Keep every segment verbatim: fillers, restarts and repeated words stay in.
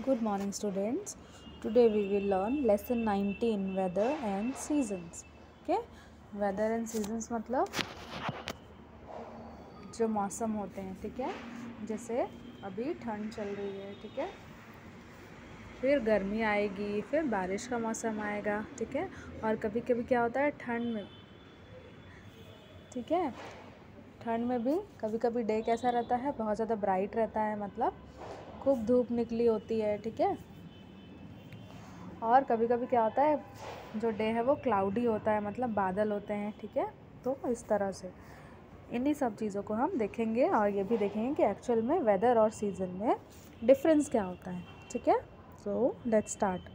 Good morning, students. Today we will learn lesson nineteen, weather and seasons. Okay, weather and seasons मतलब जो मौसम होते हैं, ठीक है। जैसे अभी ठंड चल रही है, ठीक है, फिर गर्मी आएगी, फिर बारिश का मौसम आएगा, ठीक है। और कभी कभी क्या होता है ठंड में, ठीक है, ठंड में भी कभी कभी डे कैसा रहता है, बहुत ज़्यादा ब्राइट रहता है, मतलब खूब धूप निकली होती है, ठीक है। और कभी कभी क्या होता है जो डे है वो क्लाउडी होता है, मतलब बादल होते हैं, ठीक है। तो इस तरह से इन्हीं सब चीज़ों को हम देखेंगे और ये भी देखेंगे कि एक्चुअल में वेदर और सीज़न में डिफरेंस क्या होता है, ठीक है। So let's start.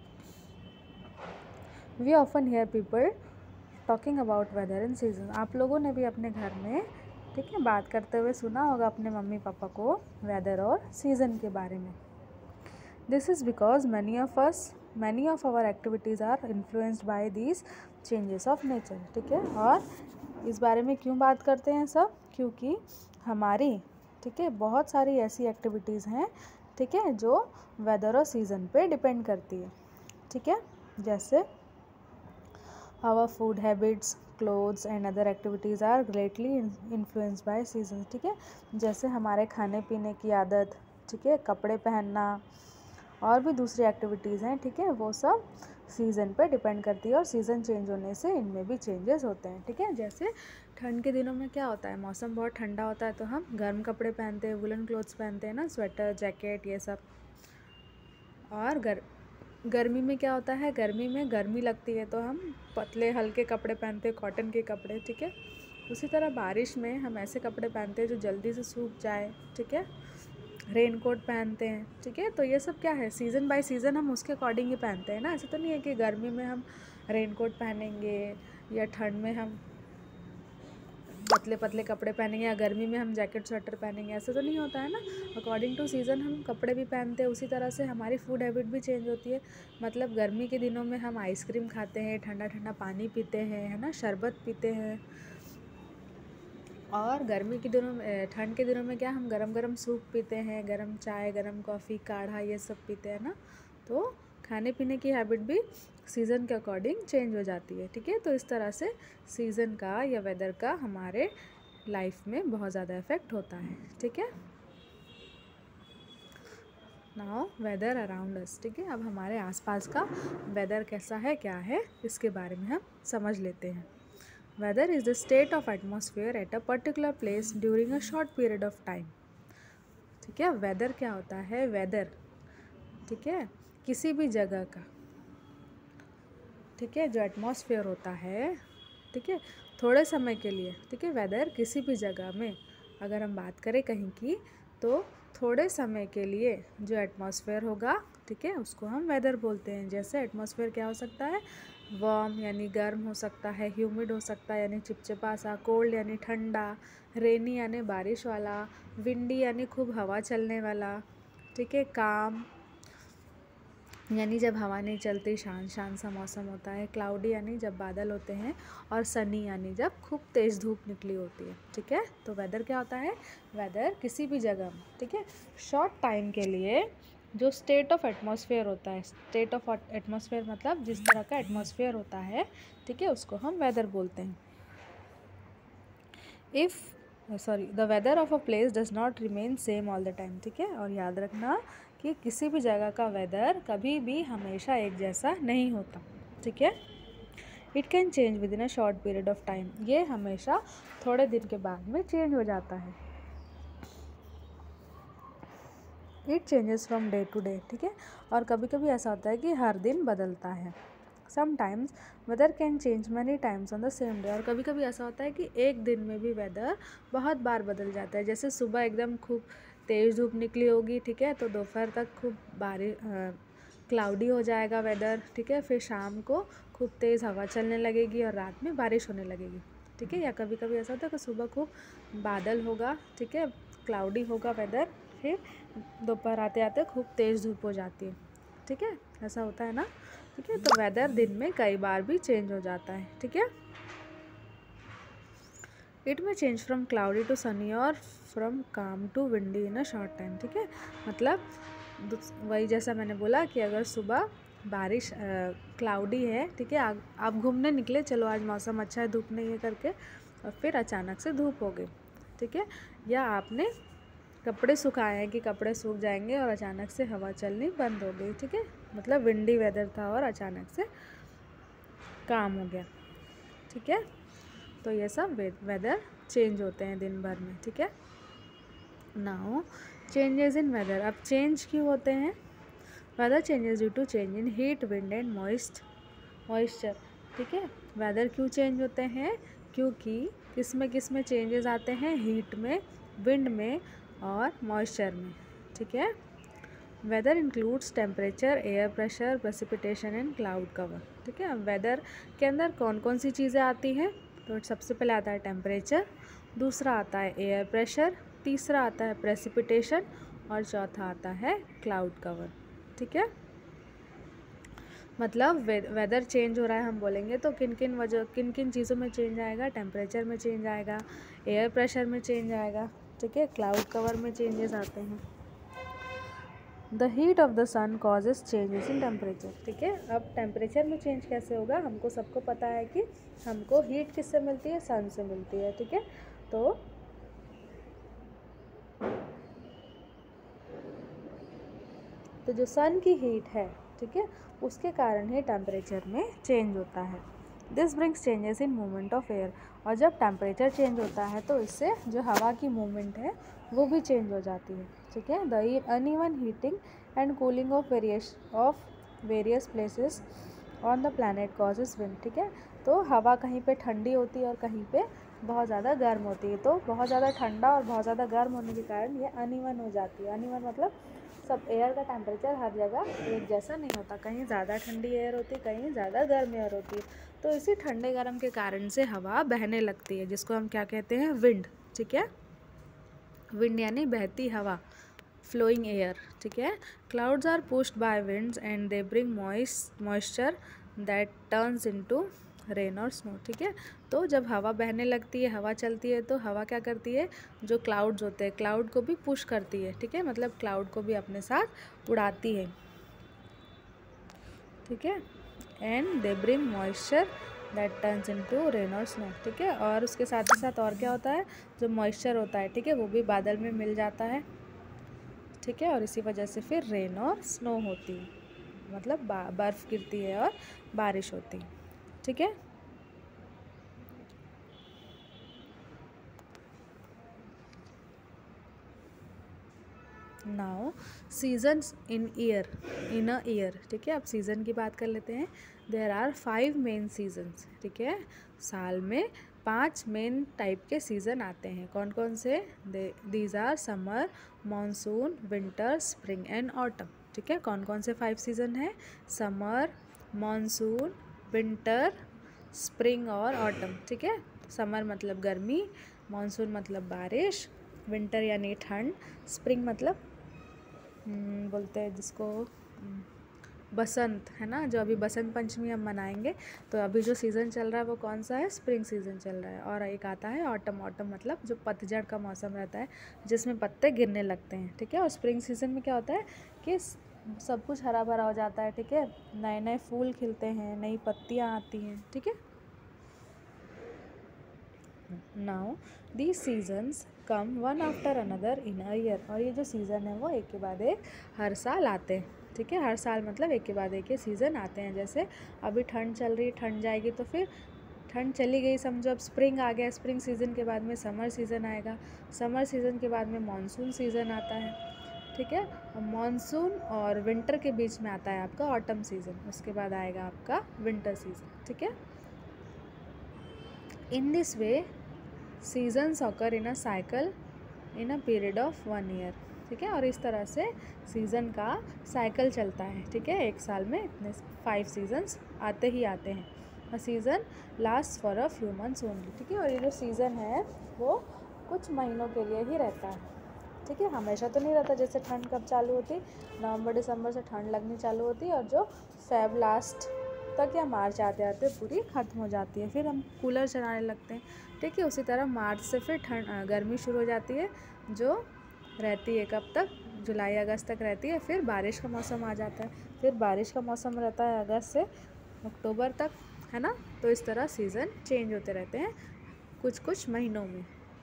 We often here people talking about weather and season. आप लोगों ने भी अपने घर में, ठीक है, बात करते हुए सुना होगा अपने मम्मी पापा को वेदर और सीज़न के बारे में। This is because many of us many of our activities are influenced by these changes of nature, ठीक है। और इस बारे में क्यों बात करते हैं सब, क्योंकि हमारी, ठीक है, बहुत सारी ऐसी एक्टिविटीज़ हैं, ठीक है, जो वेदर और सीज़न पे डिपेंड करती है, ठीक है। जैसे our food habits, clothes and other activities are greatly influenced by season, ठीक है। जैसे हमारे खाने पीने की आदत, ठीक है, कपड़े पहनना और भी दूसरी एक्टिविटीज़ हैं, ठीक है, वो सब सीज़न पे डिपेंड करती है और सीज़न चेंज होने से इनमें भी चेंजेस होते हैं, ठीक है। जैसे ठंड के दिनों में क्या होता है, मौसम बहुत ठंडा होता है तो हम गर्म कपड़े पहनते हैं, वुलन क्लोथ्स पहनते हैं ना, स्वेटर जैकेट ये सब। और गर गर्मी में क्या होता है, गर्मी में गर्मी लगती है तो हम पतले हल्के कपड़े पहनते हैं, कॉटन के कपड़े, ठीक है। उसी तरह बारिश में हम ऐसे कपड़े पहनते हैं जो जल्दी से सूख जाए, ठीक है, रेन कोट पहनते हैं, ठीक है। तो ये सब क्या है, सीज़न बाय सीज़न हम उसके अकॉर्डिंग ही पहनते हैं ना। ऐसा तो नहीं है कि गर्मी में हम रेन कोट पहनेंगे या ठंड में हम पतले पतले कपड़े पहनेंगे या गर्मी में हम जैकेट स्वेटर पहनेंगे, ऐसा तो नहीं होता है ना। अकॉर्डिंग टू सीज़न हम कपड़े भी पहनते हैं। उसी तरह से हमारी फूड हैबिट भी चेंज होती है, मतलब गर्मी के दिनों में हम आइसक्रीम खाते हैं, ठंडा ठंडा पानी पीते हैं, है ना, शरबत पीते हैं। और गर्मी के दिनों में, ठंड के दिनों में क्या, हम गरम गरम सूप पीते हैं, गरम चाय, गरम कॉफ़ी, काढ़ा ये सब पीते हैं ना। तो खाने पीने की हैबिट भी सीज़न के अकॉर्डिंग चेंज हो जाती है, ठीक है। तो इस तरह से सीज़न का या वेदर का हमारे लाइफ में बहुत ज़्यादा इफ़ेक्ट होता है, ठीक है। नाउ वेदर अराउंड अस, ठीक है। अब हमारे आसपास का वेदर कैसा है, क्या है, इसके बारे में हम समझ लेते हैं। Weather is the state of atmosphere at a particular place during a short period of time, ठीक है। वेदर क्या होता है, वेदर, ठीक है, किसी भी जगह का, ठीक है, जो एटमॉस्फेयर होता है, ठीक है, थोड़े समय के लिए, ठीक है। वेदर किसी भी जगह में अगर हम बात करें कहीं की, तो थोड़े समय के लिए जो एटमॉस्फेयर होगा, ठीक है, उसको हम वेदर बोलते हैं। जैसे एटमॉस्फेयर क्या हो सकता है, वार्म यानी गर्म हो सकता है, ह्यूमिड हो सकता है यानी चिपचिपा सा, कोल्ड यानी ठंडा, रेनी यानी बारिश वाला, विंडी यानी खूब हवा चलने वाला, ठीक है, काम यानी जब हवा नहीं चलती, शांत शांत सा मौसम होता है, क्लाउडी यानी जब बादल होते हैं, और सनी यानी जब खूब तेज़ धूप निकली होती है, ठीक है। तो वेदर क्या होता है, वेदर किसी भी जगह में, ठीक है, शॉर्ट टाइम के लिए जो स्टेट ऑफ एटमॉस्फेयर होता है, स्टेट ऑफ एटमॉस्फेयर मतलब जिस तरह का एटमॉस्फेयर होता है, ठीक है, उसको हम वेदर बोलते हैं। If sorry the weather of a place does not remain same all the time, ठीक है। और याद रखना कि किसी भी जगह का वेदर कभी भी हमेशा एक जैसा नहीं होता, ठीक है। It can change within a short period of time, ये हमेशा थोड़े दिन के बाद में चेंज हो जाता है। It changes from day to day, ठीक है। और कभी कभी ऐसा होता है कि हर दिन बदलता है। Sometimes weather can change many times on the same day, और कभी कभी ऐसा होता है कि एक दिन में भी वेदर बहुत बार बदल जाता है। जैसे सुबह एकदम खूब तेज़ धूप निकली होगी, ठीक है, तो दोपहर तक खूब बारिश, क्लाउडी हो जाएगा वेदर, ठीक है, फिर शाम को खूब तेज़ हवा चलने लगेगी और रात में बारिश होने लगेगी, ठीक है। या कभी कभी ऐसा होता है कि सुबह खूब बादल होगा, ठीक है, क्लाउडी होगा वेदर, फिर दोपहर आते आते खूब तेज़ धूप हो जाती है, ठीक है, ऐसा होता है ना, ठीक है। तो वेदर दिन में कई बार भी चेंज हो जाता है, ठीक है। It may change from cloudy to sunny और from calm to windy in a short time, ठीक है। मतलब वही जैसा मैंने बोला कि अगर सुबह बारिश क्लाउडी है, ठीक है, आप घूमने निकले, चलो आज मौसम अच्छा है, धूप नहीं है करके, और फिर अचानक से धूप हो गई, ठीक है, या आपने कपड़े सुखाए हैं कि कपड़े सूख जाएंगे और अचानक से हवा चलनी बंद हो गई, ठीक है, मतलब विंडी वेदर था और अचानक से काम हो गया, ठीक है। तो ये सब वेदर चेंज होते हैं दिन भर में, ठीक है। नाउ चेंजेस इन वेदर, अब चेंज क्यों होते हैं? Weather changes due to change in heat, wind and moist moisture, ठीक है। वेदर क्यों चेंज होते हैं? क्योंकि किस में किस में चेंजेस आते हैं? हीट में, विंड में और मॉइस्चर में, ठीक है। Weather includes temperature, air pressure, precipitation and cloud cover, ठीक है। वेदर के अंदर कौन कौन सी चीज़ें आती हैं? तो सबसे पहले आता है टेम्परेचर, दूसरा आता है एयर प्रेशर, तीसरा आता है प्रेसिपिटेशन और चौथा आता है क्लाउड कवर, ठीक है। मतलब वे, वेदर चेंज हो रहा है हम बोलेंगे तो किन किन वजह किन किन चीज़ों में चेंज आएगा? टेम्परेचर में चेंज आएगा, एयर प्रेशर में चेंज आएगा, ठीक है, क्लाउड कवर में चेंजेस आते हैं। The heat of the sun causes changes in temperature, ठीक है। अब टेम्परेचर में चेंज कैसे होगा? हमको सबको पता है कि हमको हीट किससे मिलती है? सन से मिलती है, ठीक है। तो तो जो सन की हीट है, ठीक है, उसके कारण ही टेम्परेचर में चेंज होता है। This brings changes in movement of air, और जब टेम्परेचर चेंज होता है तो इससे जो हवा की मूवमेंट है वो भी चेंज हो जाती है, ठीक है। The uneven heating and cooling of various of various places on the planet causes wind, ठीक है। तो हवा कहीं पे ठंडी होती है और कहीं पे बहुत ज़्यादा गर्म होती है, तो बहुत ज़्यादा ठंडा और बहुत ज़्यादा गर्म होने के कारण ये अनइवन हो जाती है। अनइवन मतलब सब एयर का टेम्परेचर हर जगह एक जैसा नहीं होता, कहीं ज़्यादा ठंडी एयर होती है, कहीं ज़्यादा गर्म एयर होती है। तो इसी ठंडे गर्म के कारण से हवा बहने लगती है, जिसको हम क्या कहते हैं? विंड, ठीक है। विंड यानी बहती हवा, फ्लोइंग एयर, ठीक है। Clouds are pushed by winds and they bring moist moisture that turns into rain और स्नो, ठीक है। तो जब हवा बहने लगती है, हवा चलती है, तो हवा क्या करती है? जो क्लाउड्स होते हैं, क्लाउड को भी पुश करती है, ठीक है, मतलब क्लाउड को भी अपने साथ उड़ाती है, ठीक है। And they bring moisture that turns into rain और स्नो, ठीक है। और उसके साथ ही साथ और क्या होता है? जो मॉइस्चर होता है, ठीक है, वो भी बादल में मिल जाता है, ठीक है, और इसी वजह से फिर रेन और स्नो होती है, मतलब बर्फ़ गिरती है और बारिश होती है, ठीक है। Now seasons in year, in a year, ठीक है। अब सीज़न की बात कर लेते हैं। There are five main seasons, ठीक है। साल में पांच मेन टाइप के सीज़न आते हैं। कौन कौन से? These are summer, monsoon, winter, spring and autumn, ठीक है। कौन कौन से फाइव सीज़न हैं? समर, मॉनसून, विंटर, स्प्रिंग और ऑटम, ठीक है। समर मतलब गर्मी, मॉनसून मतलब बारिश, विंटर यानी ठंड, स्प्रिंग मतलब बोलते हैं जिसको बसंत, है ना, जो अभी बसंत पंचमी हम मनाएंगे। तो अभी जो सीज़न चल रहा है वो कौन सा है? स्प्रिंग सीज़न चल रहा है। और एक आता है ऑटम, ऑटम मतलब जो पतझड़ का मौसम रहता है जिसमें पत्ते गिरने लगते हैं, ठीक है। और स्प्रिंग सीज़न में क्या होता है कि सब कुछ हरा भरा हो जाता है, ठीक है, नए नए फूल खिलते हैं, नई पत्तियाँ आती हैं, ठीक है। Now these seasons come one after another in a year, और ये जो सीज़न है वो एक के बाद एक हर साल आते हैं, ठीक है। हर साल मतलब एक के बाद एक ये सीज़न आते हैं। जैसे अभी ठंड चल रही है, ठंड जाएगी तो फिर ठंड चली गई समझो, अब स्प्रिंग आ गया, स्प्रिंग सीज़न के बाद में समर सीज़न आएगा, समर सीज़न के बाद में मॉनसून सीज़न आता है, ठीक है। मॉनसून और विंटर के बीच में आता है आपका ऑटम सीज़न, उसके बाद आएगा आपका विंटर सीज़न, ठीक है। In this way seasons occur in a cycle in a period of one year, ठीक है। और इस तरह से सीज़न का साइकिल चलता है, ठीक है। एक साल में इतने फाइव सीजन्स आते ही आते हैं। A season last for a few months only, ठीक है। और ये जो सीज़न है वो कुछ महीनों के लिए ही रहता है, ठीक है, हमेशा तो नहीं रहता। जैसे ठंड कब चालू होती? नवंबर दिसंबर से ठंड लगनी चालू होती है और जो फेब लास्ट तक या मार्च आते आते पूरी ख़त्म हो जाती है, फिर हम कूलर चलाने लगते हैं, ठीक है। उसी तरह मार्च से फिर ठंड गर्मी शुरू हो जाती है जो रहती है कब तक? जुलाई अगस्त तक रहती है, फिर बारिश का मौसम आ जाता है, फिर बारिश का मौसम रहता है अगस्त से अक्टूबर तक, है ना। तो इस तरह सीज़न चेंज होते रहते हैं कुछ कुछ महीनों में।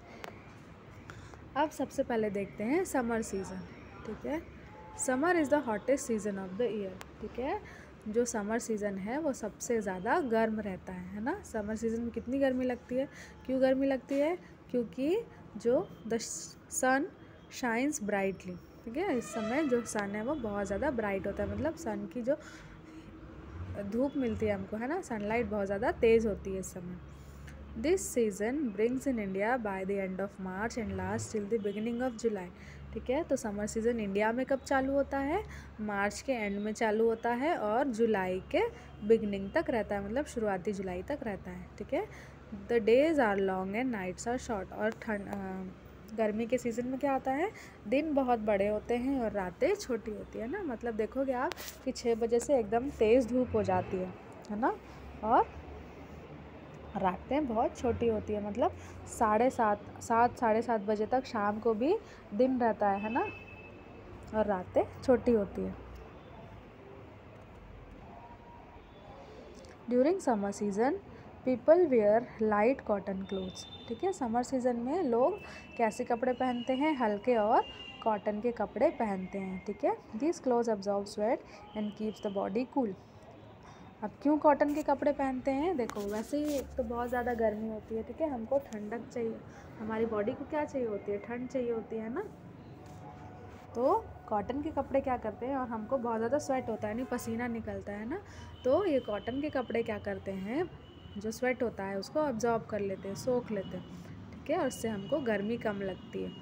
अब सबसे पहले देखते हैं समर सीज़न, ठीक है। Summer is the hottest season of the year, ठीक है। जो समर सीज़न है वो सबसे ज़्यादा गर्म रहता है है ना। समर सीज़न में कितनी गर्मी लगती है, क्यों गर्मी लगती है, क्योंकि जो द सन शाइन्स ब्राइटली, ठीक है। इस समय जो सन है वो बहुत ज़्यादा ब्राइट होता है, मतलब सन की जो धूप मिलती है हमको, है ना, सनलाइट बहुत ज़्यादा तेज़ होती है इस समय। This season brings in India by the end of March and last till the beginning of July, ठीक है। तो समर सीज़न इंडिया में कब चालू होता है, मार्च के एंड में चालू होता है और जुलाई के बिगिनिंग तक रहता है, मतलब शुरुआती जुलाई तक रहता है, ठीक है। The days are long and nights are short. और ठंड गर्मी के सीज़न में क्या होता है, दिन बहुत बड़े होते हैं और रातें छोटी होती है ना। मतलब देखोगे आप कि छः बजे से एकदम तेज़ धूप हो जाती है है ना, और रातें बहुत छोटी होती है, मतलब साढ़े सात सात साढ़े सात बजे तक शाम को भी दिन रहता है है ना, और रातें छोटी होती है। During summer season people wear light cotton clothes, ठीक है। समर सीज़न में लोग कैसे कपड़े पहनते हैं, हल्के और कॉटन के कपड़े पहनते हैं, ठीक है। This clothes absorb sweat and keeps the body cool. अब क्यों कॉटन के कपड़े पहनते हैं, देखो वैसे ही तो बहुत ज़्यादा गर्मी होती है, ठीक है। हमको ठंडक चाहिए, हमारी बॉडी को क्या चाहिए होती है, ठंड चाहिए होती है ना। तो कॉटन के कपड़े क्या करते हैं, और हमको बहुत ज़्यादा स्वेट होता है, नहीं पसीना निकलता है ना, तो ये कॉटन के कपड़े क्या करते हैं, जो स्वेट होता है उसको अब्जॉर्ब कर लेते हैं, सोख लेते हैं, ठीक है। और उससे हमको गर्मी कम लगती है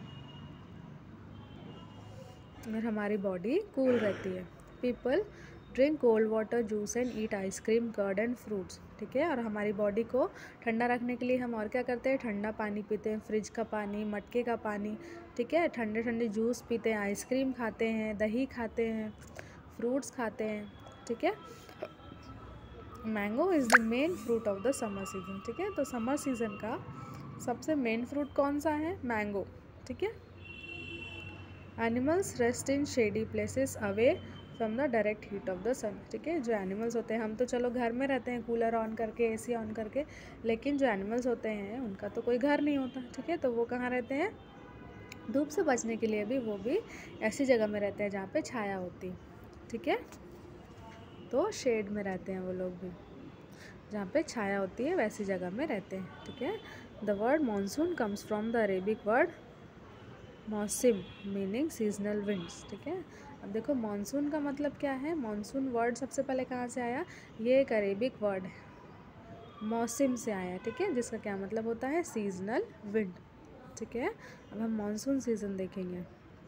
और हमारी बॉडी कूल रहती है। People drink cold water, juice and eat ice cream, curd and fruits, ठीक है। और हमारी बॉडी को ठंडा रखने के लिए हम और क्या करते हैं, ठंडा पानी पीते हैं, फ्रिज का पानी, मटके का पानी, ठीक है। ठंडे ठंडे जूस पीते हैं, आइसक्रीम खाते हैं, दही खाते हैं, फ्रूट्स खाते हैं, ठीक है। Mango is the main fruit of the summer season, ठीक है। तो समर सीज़न का सबसे मेन फ्रूट कौन सा है, मैंगो, ठीक है। Animals rest in shady places away from the direct heat of the sun, ठीक है। जो एनिमल्स होते हैं, हम तो चलो घर में रहते हैं कूलर ऑन करके, एसी ऑन करके, लेकिन जो एनिमल्स होते हैं उनका तो कोई घर नहीं होता, ठीक है। तो वो कहाँ रहते हैं, धूप से बचने के लिए भी वो भी ऐसी जगह में रहते हैं जहाँ पे छाया होती है, ठीक है। तो शेड में रहते हैं वो लोग भी, जहाँ पे छाया होती है वैसी जगह में रहते हैं, ठीक है। The word monsoon comes from the Arabic word mausam meaning seasonal winds, ठीक है। अब देखो मानसून का मतलब क्या है, मानसून वर्ड सबसे पहले कहाँ से आया, ये एक अरेबिक वर्ड है, मौसम से आया, ठीक है, जिसका क्या मतलब होता है, सीजनल विंड, ठीक है। अब हम मानसून सीज़न देखेंगे।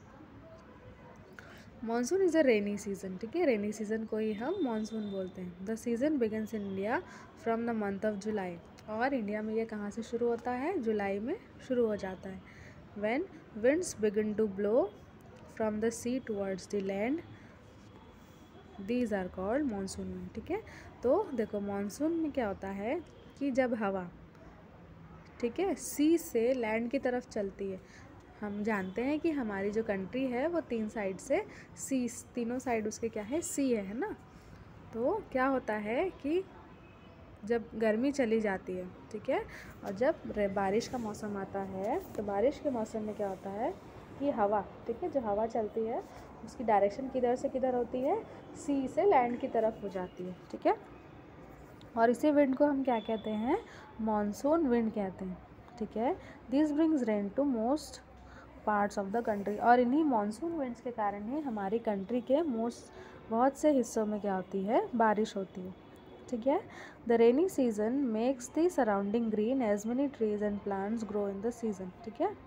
Monsoon is a rainy season, ठीक है। रेनी सीज़न को ही हम मानसून बोलते हैं। The season begins in India from the month of July, और इंडिया में ये कहाँ से शुरू होता है, जुलाई में शुरू हो जाता है। When winds begin to blow from the sea towards the land, these are called monsoon wind, ठीक है। तो देखो मानसून में क्या होता है कि जब हवा, ठीक है, सी से लैंड की तरफ चलती है। हम जानते हैं कि हमारी जो कंट्री है वो तीन साइड से सी, तीनों साइड उसके क्या है, सी है है ना। तो क्या होता है कि जब गर्मी चली जाती है, ठीक है, और जब बारिश का मौसम आता है, तो बारिश के मौसम में क्या होता है कि हवा, ठीक है, जो हवा चलती है उसकी डायरेक्शन किधर से किधर होती है, सी से लैंड की तरफ हो जाती है, ठीक है। और इसी विंड को हम क्या कहते हैं, मॉनसून विंड कहते हैं, ठीक है। This brings rain to most parts of the country, और इन्हीं मॉनसून विंड्स के कारण ही हमारी कंट्री के मोस्ट बहुत से हिस्सों में क्या होती है, बारिश होती है, ठीक है। The rainy season makes the surrounding green as many trees and plants grow in the season, ठीक है।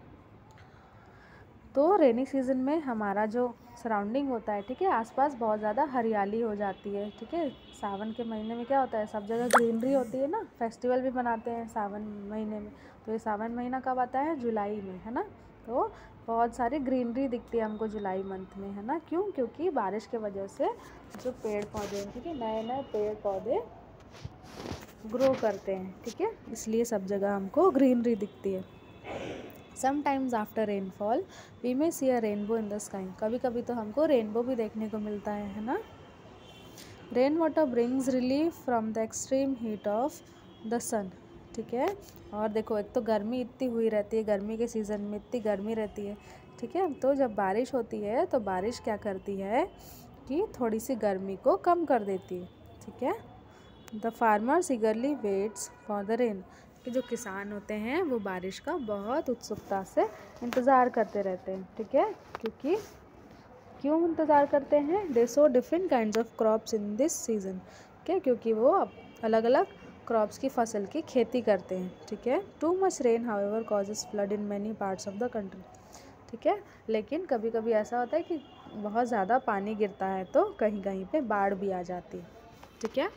तो रेनी सीजन में हमारा जो सराउंडिंग होता है, ठीक है, आसपास बहुत ज़्यादा हरियाली हो जाती है, ठीक है। सावन के महीने में क्या होता है, सब जगह ग्रीनरी होती है ना, फेस्टिवल भी मनाते हैं सावन महीने में। तो ये सावन महीना कब आता है, जुलाई में, है ना। तो बहुत सारी ग्रीनरी दिखती है हमको जुलाई मंथ में, है ना। क्यों, क्योंकि बारिश के वजह से जो पेड़ पौधे, ठीक है, नए नए पेड़ पौधे ग्रो करते हैं, ठीक है, इसलिए सब जगह हमको ग्रीनरी दिखती है sometimes after rainfall we may see a rainbow in the sky, कभी कभी तो हमको रेनबो भी देखने को मिलता है है ना। Rain water brings relief from the extreme heat of the sun, ठीक है। और देखो एक तो गर्मी इतनी हुई रहती है, गर्मी के सीज़न में इतनी गर्मी रहती है, ठीक है। तो जब बारिश होती है तो बारिश क्या करती है कि थोड़ी सी गर्मी को कम कर देती है, ठीक है। The farmers eagerly waits for the rain, कि जो किसान होते हैं वो बारिश का बहुत उत्सुकता से इंतज़ार करते रहते हैं, ठीक है। क्योंकि क्यों इंतज़ार करते हैं? They sow different kinds of crops in this season, क्या, क्योंकि वो अलग अलग क्रॉप्स की फसल की खेती करते हैं, ठीक है। Too much rain however causes flood in many parts of the country, ठीक है। लेकिन कभी कभी ऐसा होता है कि बहुत ज़्यादा पानी गिरता है तो कहीं कहीं पे बाढ़ भी आ जाती है, ठीक है।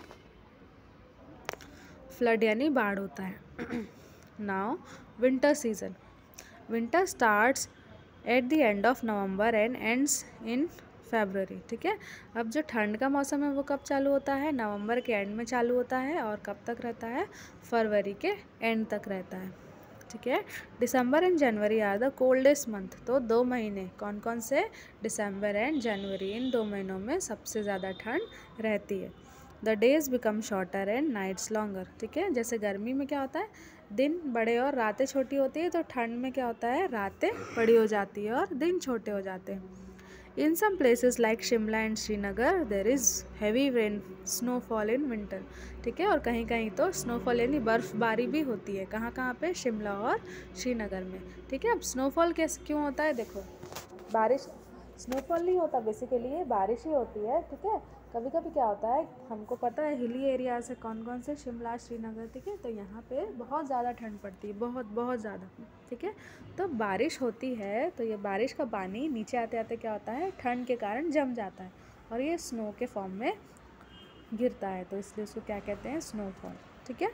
फ्लड यानी बाढ़ होता है। Now winter season, winter starts at the end of November and ends in February, ठीक है। अब जो ठंड का मौसम है वो कब चालू होता है? नवंबर के एंड में चालू होता है और कब तक रहता है? फरवरी के एंड तक रहता है, ठीक है। December and January are the coldest month, तो दो महीने कौन कौन से? दिसंबर एंड जनवरी, इन दो महीनों में सबसे ज़्यादा ठंड रहती है। The days become shorter and nights longer, ठीक है। जैसे गर्मी में क्या होता है, दिन बड़े और रातें छोटी होती है, तो ठंड में क्या होता है, रातें बड़ी हो जाती है और दिन छोटे हो जाते हैं। In some places like Shimla and Srinagar there is heavy rain snowfall in winter, ठीक है। और कहीं कहीं तो स्नोफॉल यानी बर्फ़बारी भी होती है, कहाँ कहाँ पे? शिमला और श्रीनगर में, ठीक है। अब स्नोफॉल कैसे क्यों होता है? देखो बारिश, स्नोफॉल नहीं होता बेसिकली, ये बारिश ही होती है, ठीक है। कभी कभी क्या होता है, हमको पता है हिली एरिया से कौन कौन से, शिमला श्रीनगर, ठीक है। तो यहाँ पे बहुत ज़्यादा ठंड पड़ती है, बहुत बहुत ज़्यादा, ठीक है। तो बारिश होती है तो ये बारिश का पानी नीचे आते आते क्या होता है, ठंड के कारण जम जाता है और ये स्नो के फॉर्म में गिरता है, तो इसलिए उसको क्या कहते हैं? स्नोफॉल, ठीक है।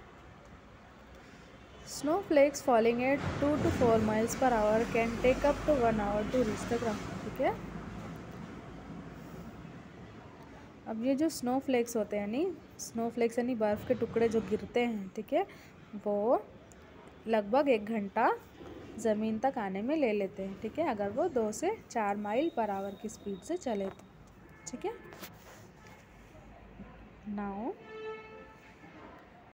Snow flakes falling at two to four miles per hour can take up to one hour to reach the ground, ठीक है। अब ये जो स्नो फ्लेक्स होते हैं, यानी स्नो फ्लेक्स यानी बर्फ़ के टुकड़े जो गिरते हैं, ठीक है, वो लगभग एक घंटा ज़मीन तक आने में ले लेते हैं, ठीक है, अगर वो दो से चार माइल पर आवर की स्पीड से चले तो, ठीक है। नाउ